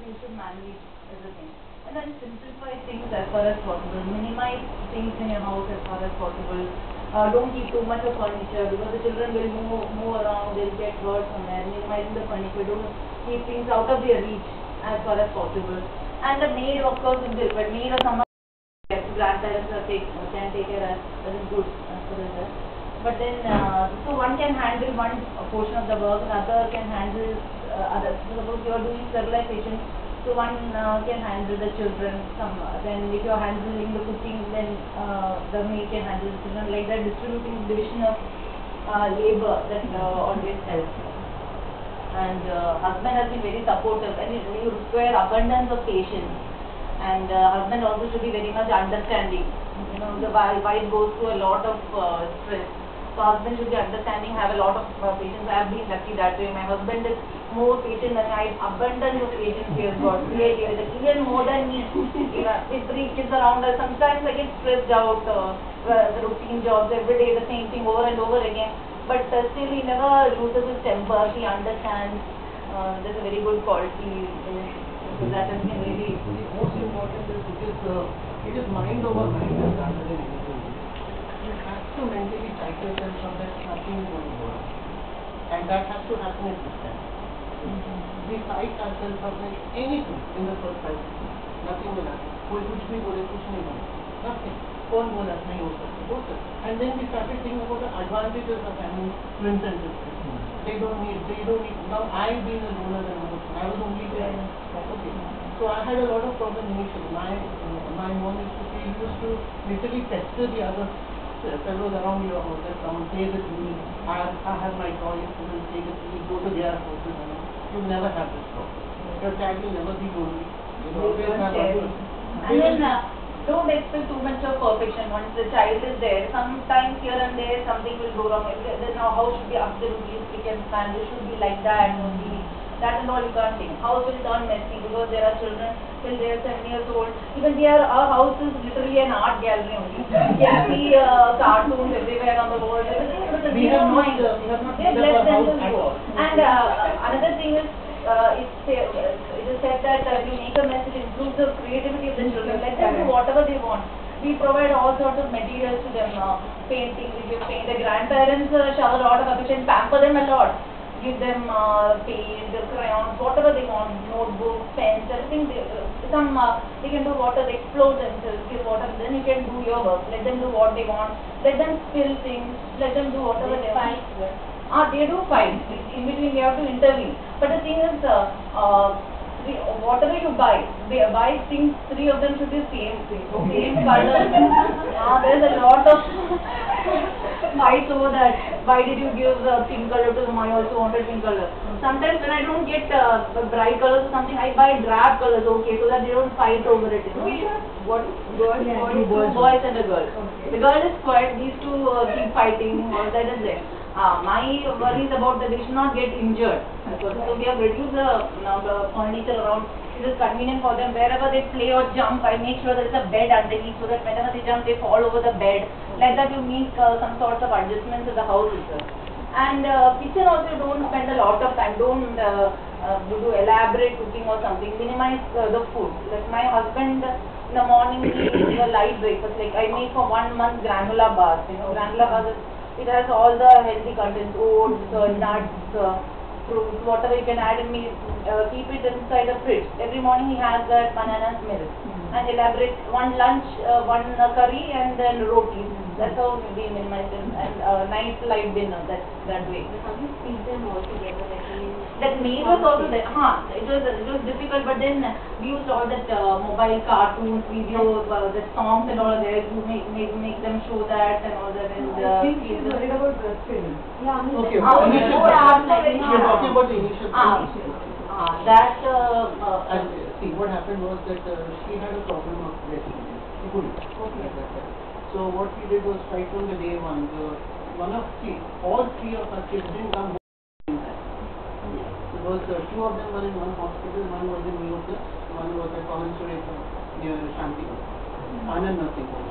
you should manage everything. And then simplify things as far as possible. Minimize things in your house as far as possible. Don't keep too much of furniture because the children will move around, they'll get hurt somewhere. Minimizing the furniture, don't keep things out of their reach as far as possible. And the maid, of course, is good, but maid or someone grandparents can take care as is good as far as that. But then, so one can handle one portion of the work, another can handle other. Suppose you are doing sterilization, so one can handle the children. Then if you are handling the cooking, then the maid can handle the children. Like that, distributing division of labor that always helps. And husband has been very supportive, and you require abundance of patience. And husband also should be very much understanding. You know, the wife goes through a lot of stress. So husband should be understanding, have a lot of patience. I have been lucky that way. My husband is more patient than I. Abundance of patience he has got. Really, even more than me. You know, with 3 kids around us, sometimes I get stressed out. The routine jobs every day, the same thing over and over again. But still, he never loses his temper. He understands. That's a very good quality. So that has been really the most important is because it is mind over matter rather than anything. You have to mentally psych yourself from that nothing is going to work. And that has to happen at this time. We psych ourselves from anything in the first 5 seconds. Nothing will happen. कोई कुछ भी बोले कुछ नहीं बोले. Nothing. कौन बोला नहीं हो सकता. And then we started thinking about the advantages of having twins and sisters. They don't need, now I've been a loner than I was only there. Okay. So I had a lot of problems initially. My mom used to literally pester the other fellows around your house that come and play with me. I have my toys, you will play with me, go to their houses. You'll never have this problem. Your dad will never be lonely. You'll always have others. And then don't expect too much of perfection once the child is there. Sometimes here and there something will go wrong. Then our house should be absolutely spick and span. It should be like that only. That and all you can't think. House will turn messy because there are children till they are 7 years old. Even our house is literally an art gallery only. You can see cartoons everywhere on the wall. We have not set up a house at all. And another thing is, it is said that if you make a mess, it improves the creativity of the children. Let them do whatever they want. We provide all sorts of materials to them. Painting, we give paint. The grandparents shower a lot of affection, pamper them a lot. Give them paint, crayons, whatever they want, notebooks, pens, everything. They can do whatever, they explore themselves, give whatever. Then you can do your work. Let them do what they want. Let them spill things. Let them do whatever they want. They do fight. In between, we have to intervene. But the thing is, whatever you buy things, 3 of them should be same color. There's a lot of fights over that. Why did you give pink color to them? I also wanted pink color. Sometimes when I don't get bright colors or something, I buy drab colors, okay, so that they don't fight over it. What? Two boys and a girl. Okay. The girl is quiet, these two keep fighting, all that is there. My worry is about that they should not get injured. So we have reduced the furniture around. It is convenient for them. Wherever they play or jump, I make sure there is a bed underneath so that whenever they jump, they fall over the bed. Like that you make some sorts of adjustments in the house itself. And kitchen also don't spend a lot of time. Don't do elaborate cooking or something. Minimize the food. Like my husband in the morning he eats a light breakfast. Like I make for 1 month granola bars. You know, granola bars is, it has all the healthy contents, oats, nuts, fruits, whatever you can add and keep it inside the fridge. Every morning he has that bananas milk. And elaborate one lunch, one curry and then roti. That's how we minimize it. And nice light dinner, that way. How do you speak them all together? That maid was also there. It was difficult, but then we used all that mobile cartoons, videos, the songs and all there to make them show that and all that. And I think she's worried about breastfeeding. Yeah, okay. Initial You're talking about the initial that see, what happened was that she had a problem of breastfeeding. She couldn't. Okay. So what we did was right from the day one, all 3 of our kids didn't come home in time. Because 2 of them were in one hospital, one was in New York, one was at Common Surrey near Shantigarh. Anand Nursing Home.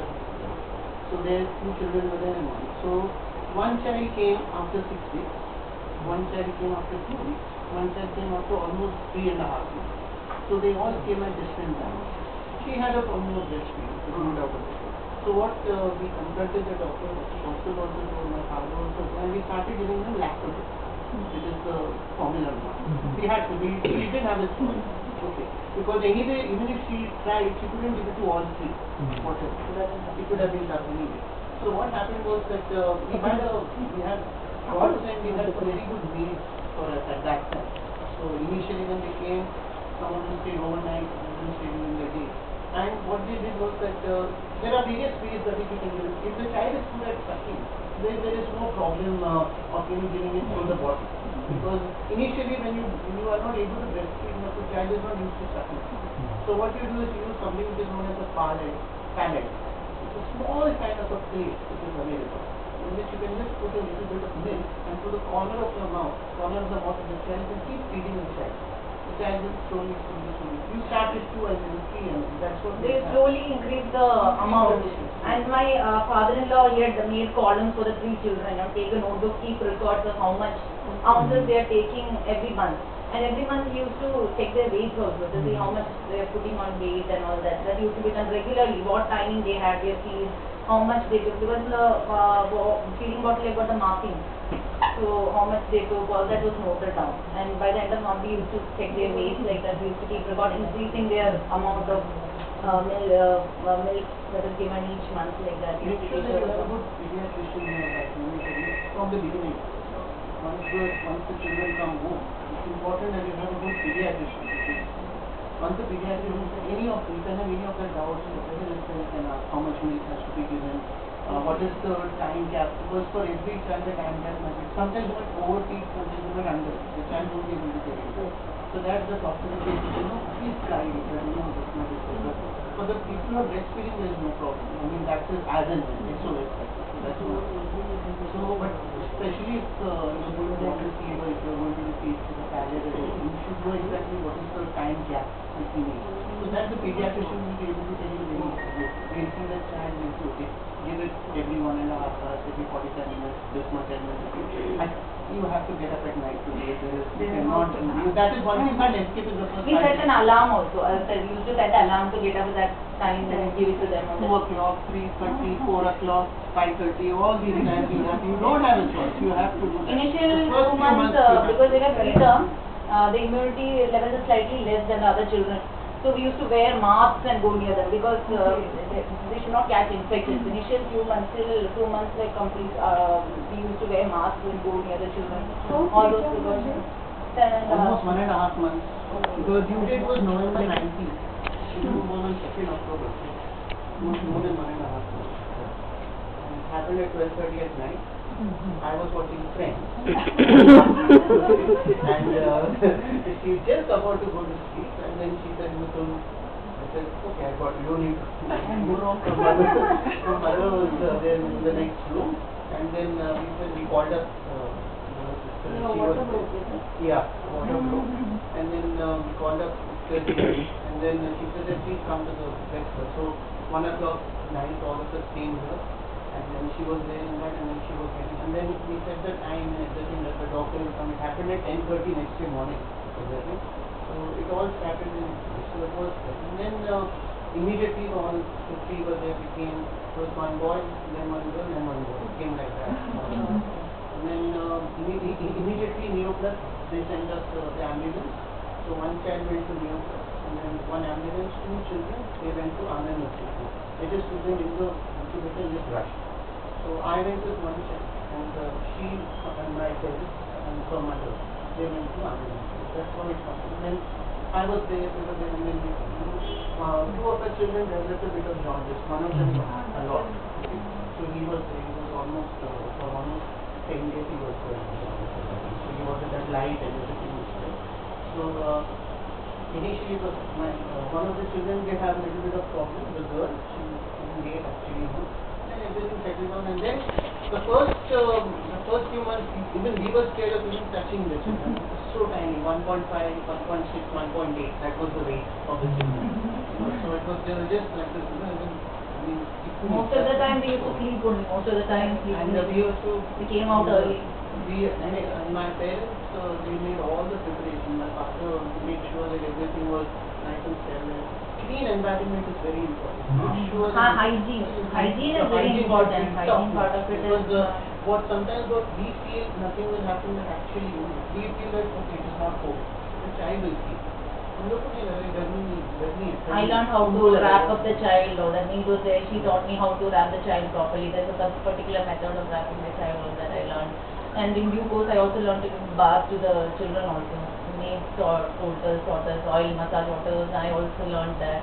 So their 2 children were there and one. So one child came after 6 weeks, one child came after 2 weeks, one child came after almost 3.5 months. So they all came at different times. She had a problem with breastfeeding, so no doubt about it. So what we consulted the doctor also told my father also, and we started giving them Lactobid, which is the formula one. We had to, we didn't have a choice. Okay. Because anyway, even if she tried, she couldn't give it to all three. Whatever. It could have been done anyway. So what happened was that we had gods and we had some very good meals for us at that time. So initially when they came, some of them stayed overnight, some of them stayed in the day. And what they did was that there are various ways that we can do it. If the child is good at sucking, then there is no problem of giving it through the bottle. Because initially when you are not able to breastfeed, the child is not used to sucking. So what you do is you use something which is known as a palate. It's a small kind of a plate which is available, in which you can just put a little bit of milk and to the corner of the mouth of the child, and keep feeding the child. The child will slowly. You start with 2 and then 3 and that's what They slowly increase the amount. And my father-in-law, he had made columns for the 3 children, take a notebook, keep records of how much ounces they are taking every month. And every month he used to check their weights also to see how much they are putting on weight and all that. That used to be done regularly, what timing they had their feed, how much they took. Because in the feeding bottle they got the marking. So how much they took, all that was noted down. And by the end of the month we used to check their weights like that. We used to keep record, increasing their amount of milk that is given each month like that. Make sure that you have a good pediatrician from the beginning. Once the children come home, it's important that you have a good pediatrician. Once the pediatrician, you can have any of the doubts, whether you can ask how much milk has to be given, what is the time gap, because for every child the time gap might be, sometimes you might overfeed, sometimes you might under, the child won't be able to take it. So that's the possibility, please guide it, that this much is good. For the people who are breastfeeding, there is no problem. I mean, that is as and when, SOS. That's what. So, but especially if you're going to want to feed or if you're going to feed to the palate, you should know exactly what is the time gap between it. So that the pediatrician will be able to tell you very easily. They'll see the child will say, okay, give it every 1.5 hours, every 45 minutes, this much and then you have to get up at night to do it. You cannot, that is one thing, you can't escape in the first. We set an alarm also. We used to set an alarm to get up at that time and give it to them. 2 o'clock, 3:30, 4 o'clock, 5:30, all these times you don't have a choice. You have to do that. Initial 2 months, because they were preterm, the immunity level is slightly less than the other children. So we used to wear masks and go near them because they should not catch infections. Initial few months, till 2 months like complete, we used to wear masks and go near the children. All those precautions. Almost 1.5 months. The due date was November 19th. She was on 2nd October. More than 1.5 months. And it happened at 12:30 at night. I was watching Friends. And she just about to go to sleep, and then she said, I said, okay, I got you. Don't need to Her mother was there in the next room, and then we called up water flow. And then we called up and then she said that please come to the breakfast. So 1 o'clock night, all of us came here. And then she was there in that, and then she was getting, and then we said the time and everything that the doctor will come. It happened at 10:30 next day morning. Exactly. So it all started in, so it was, and then immediately all the 3 were there, became, first 1 boy, then 1 girl, then 1 boy. It came like that. And then immediately Neoplus, they sent us the ambulance. So 1 child went to Neoplus, and then 1 ambulance, 2 children, they went to Anand Hospital. They just put them in the incubator and just rushed. So I went with 1 child, and she and myself and her mother, they went to Anand. That's how it happened. And then I was there, and then 2 of the children developed a bit of jaundice. 1 of them a lot. Okay. So he was almost for almost 10 days he was there. So he wasn't that light and everything was there. So initially it was one of the children, they have a little bit of problem. The girl, she couldn't get actually home. Then everything settled down, and then the first few months, even we were scared of even touching the children. It was so tiny, 1.5, 1.6, 1.8. That was the weight of the children. So it was, they were just like this. I mean, most of the time they used to sleep only. Most of the time and we used to, they came out early. My parents, they made all the preparation. My father made sure that everything was nice and sterile. Clean environment is very important. Make sure that Hygiene is the very hygiene important. is Hygiene top part of it because is. sometimes what we feel nothing will happen, but actually we feel that okay, it is not cold. The child will feel. I learned how to wrap up the child, or the needle there. She taught me how to wrap the child properly. There's a particular method of wrapping the child that I learned. And in due course, I also learned to give bath to the children also. Maids, torters, oil, massage waters. I also learned that.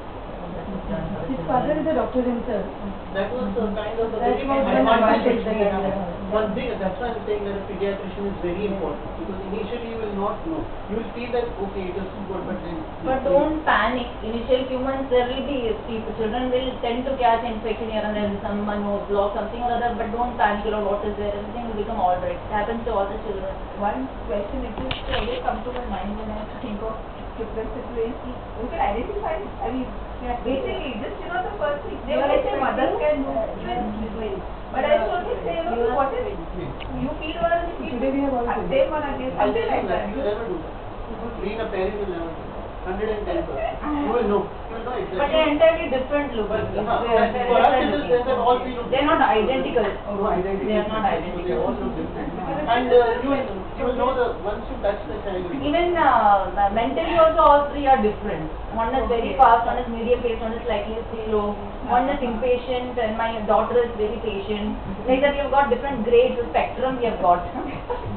His father is a doctor himself. That was kind of a That very was big one advantage advantage that that we I have. had. One thing, that's why I'm saying that a pediatrician is very important, because initially you will not know. You will feel that okay, it is good, but then. But don't panic. Initial few months there will be children will tend to catch infection here and there, someone nose block, something or other. But don't panic. What is there? Everything will become alright. It happens to all the children. One question it just always come to my mind when I have to think of different situations. You can identify it. I mean, basically, just the first thing. They will say mothers can do even. But I should always say, what is you feel or you feel Today we have all same one again, I'll something tell you like that. that. You never do that. Being a parent will never do that. 110%. You will know. You will know exactly. But they're entirely different look. But for us it is just that all we look. They're not identical. No, identical. They are not They identical. all look different. And you will know the once you touch the child. Even mentally also all three are different. One is very fast, one is medium paced, one is slightly slow, one is impatient, and my daughter is very patient. Like that we have got different grades, the spectrum we have got. And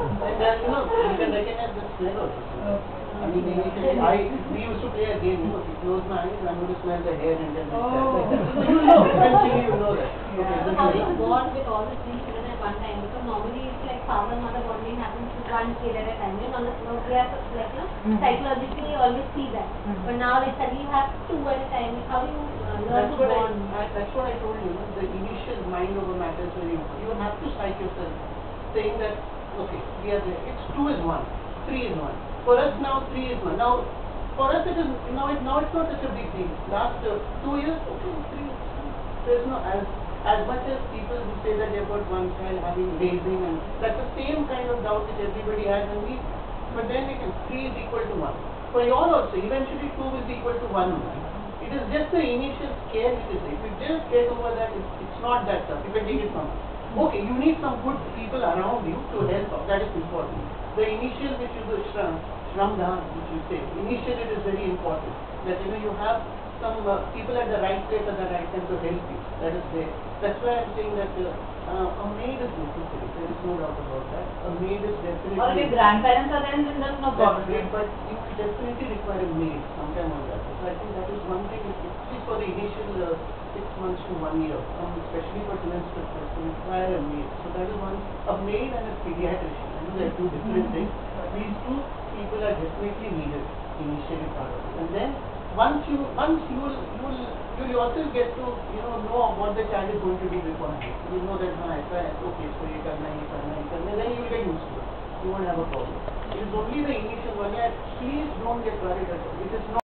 you can recognize the smell also. I mean, initially, we used to play a game, if you close my eyes, I'm going to smell the hair and then like that. So you know, eventually you know that. So how do you bond with all the three children at one time? Because normally it's like father and mother bonding happens with one kid at a time. We have psychologically always see that. But now like suddenly you have two at a time. How do you learn to bond? That's what I told you, the initial mind over matter is very important. You have to psych yourself, saying that, okay, we are there. It's 2 is 1, 3 is 1. For us now, 3 is 1. Now, for us it is, now it's not such a big deal. Last 2 years, okay, 3 is 1. There's no, as much as people who say that they've got one child having raising, and that's the same kind of doubt which everybody has, and but then again, 3 is equal to 1. For you all also, eventually 2 is equal to 1. It is just the initial scare which is there. If you just get over that, it's not that tough. You can take it from us. Okay, you need some good people around you to help out. That is important. The initial which is the Shramdhan, which you say, initially it is very important. That you have some people at the right place at the right time to help you. That is there. That's why I'm saying that a maid is necessary. There is no doubt about that. A maid is definitely. Or if your grandparents are there, then there's no problem. That's great, but you definitely require a maid sometime on that. So I think that is one thing, at least for the initial 6 months to 1 year, especially for twins to require a maid. So that is one, a maid and a pediatrician. I know they are 2 different things. These 2 people are definitely needed initially part of it. And then once you will yourself get to know what the child is going to be requiring. You know that okay, so you can then you will get used to it. You won't have a problem. It is only the initial 1 year. Please don't get worried at all. It is not